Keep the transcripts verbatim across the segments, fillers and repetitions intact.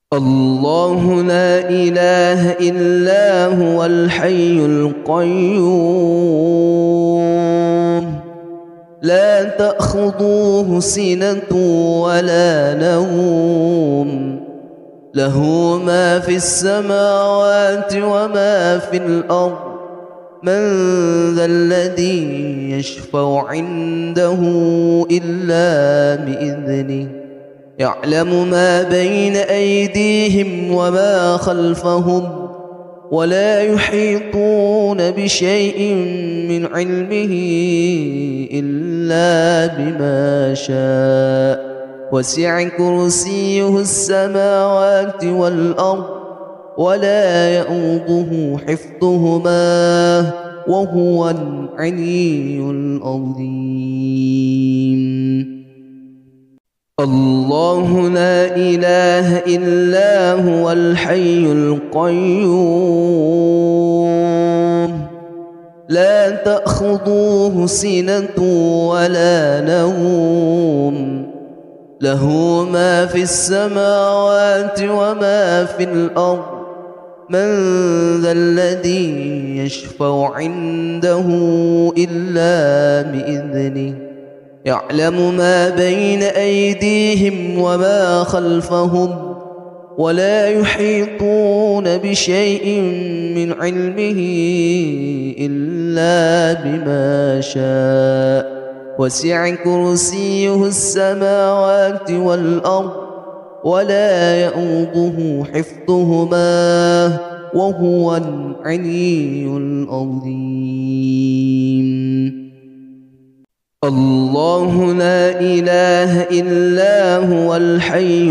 الله لا إله إلا هو الحي القيوم لا تأخذه سنة ولا نوم له ما في السماوات وما في الأرض من ذا الذي يشفع عنده إلا بإذنه يعلم ما بين أيديهم وما خلفهم ولا يحيطون بشيء من علمه إلا بما شاء وسع كرسيه السماوات والأرض ولا يئوده حفظهما وهو العلي العظيم. الله لا إله إلا هو الحي القيوم لا تأخذه سنة ولا نوم له ما في السماوات وما في الأرض من ذا الذي يشفع عنده إلا بإذنه يعلم ما بين أيديهم وما خلفهم ولا يحيطون بشيء من علمه إلا بما شاء وسع كرسيه السماوات والأرض ولا يئوده حفظهما وهو العلي العظيم. الله لا إله إلا هو الحي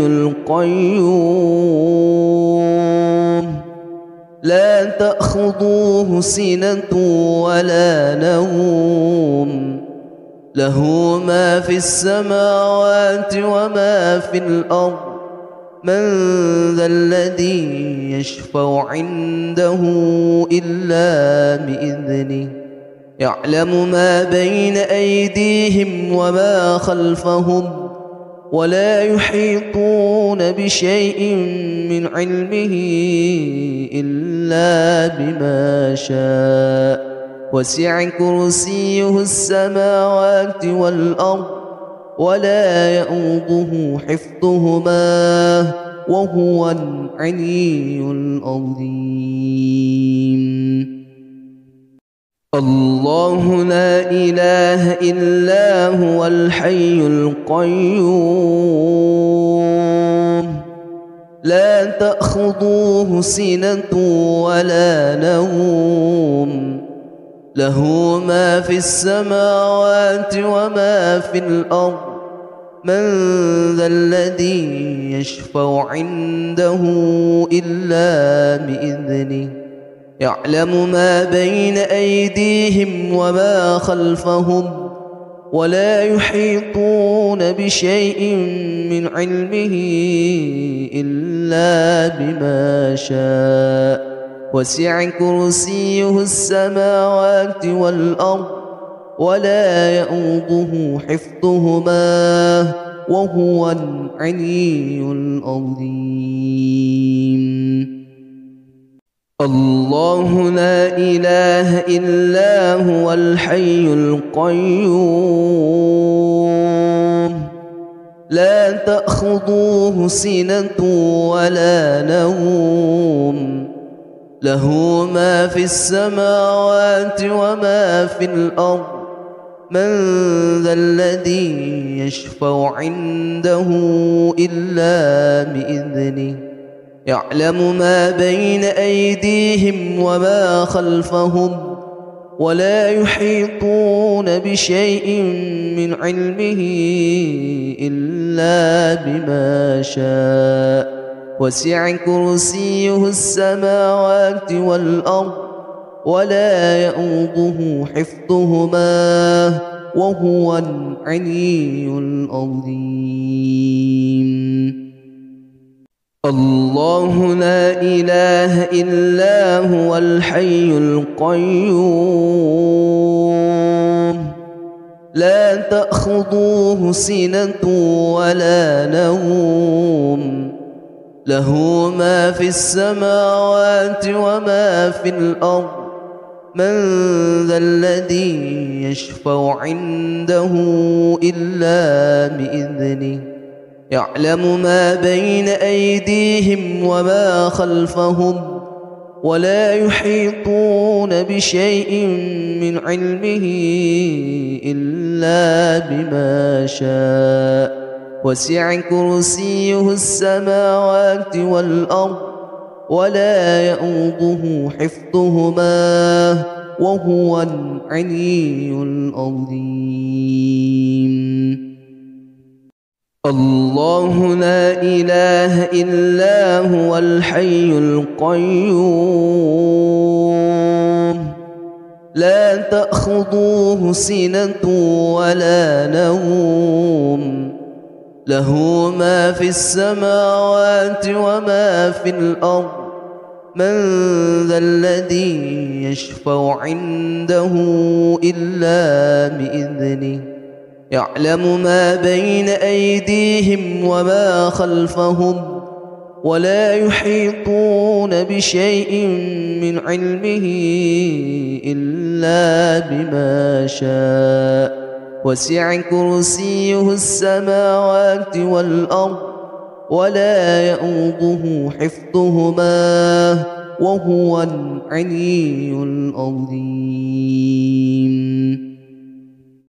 القيوم لا تأخذه سنة ولا نوم له ما في السماوات وما في الأرض من ذا الذي يشفع عنده إلا بإذنه يعلم ما بين أيديهم وما خلفهم ولا يحيطون بشيء من علمه إلا بما شاء وسع كرسيه السماوات والأرض ولا يئوده حفظهما وهو العلي العظيم. الله لا إله إلا هو الحي القيوم لا تأخذه سنة ولا نوم له ما في السماوات وما في الأرض من ذا الذي يشفع عنده إلا بإذنه يعلم ما بين أيديهم وما خلفهم ولا يحيطون بشيء من علمه إلا بما شاء وسع كرسيه السماوات والأرض ولا يئوده حفظهما وهو العلي العظيم. الله لا إله إلا هو الحي القيوم لا تأخذه سنة ولا نوم له ما في السماوات وما في الأرض من ذا الذي يشفع عنده إلا بإذنه يعلم ما بين أيديهم وما خلفهم ولا يحيطون بشيء من علمه إلا بما شاء وسع كرسيه السماوات والأرض ولا يئوده حفظهما وهو العلي العظيم. الله لا إله إلا هو الحي القيوم لا تأخذه سنة ولا نوم له ما في السماوات وما في الأرض من ذا الذي يشفع عنده إلا بإذنه يعلم ما بين أيديهم وما خلفهم ولا يحيطون بشيء من علمه إلا بما شاء وسع كرسيه السماوات والأرض ولا يئوده حفظهما وهو العلي العظيم. الله لا إله إلا هو الحي القيوم لا تأخذه سنة ولا نوم له ما في السماوات وما في الأرض من ذا الذي يشفع عنده إلا بإذنه يعلم ما بين أيديهم وما خلفهم ولا يحيطون بشيء من علمه إلا بما شاء وسع كرسيه السماوات والأرض ولا يئوده حفظهما وهو العلي العظيم.